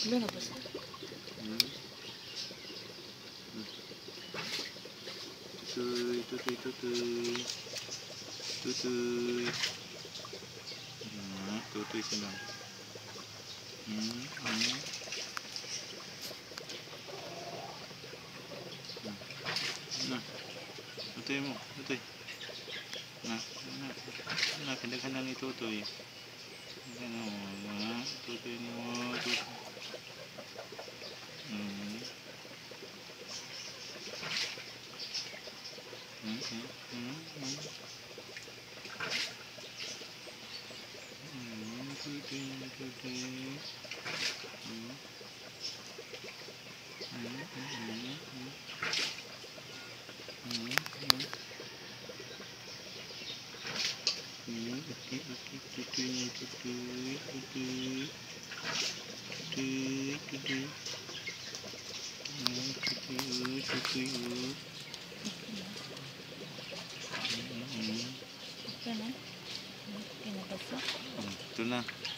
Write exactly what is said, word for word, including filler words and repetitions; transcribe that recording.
Wala na basa. Hmm. Tutoy, tutoy, tutoy. Tutoy. Hmm, tutoy sila. Hmm, hmm. Na. Tutoy mo, tutoy. Na, na. Na, pinaghan lang itutoy. Ano, na, tutoy mo, tutoy. Hmm. Hmm, hmm, hmm, hmm. Hmm, tutoy, tutoy. Hmm. Hmm, hmm, hmm, hmm. Hmm, hmm. Hmm, tutoy, tutoy, tutoy, tutoy, tutoy. Tutoy, tutoy. Hmm, tutoy, tutoy, tutoy. Hmm, hmm. Ito na. Pinabasa. Ito na.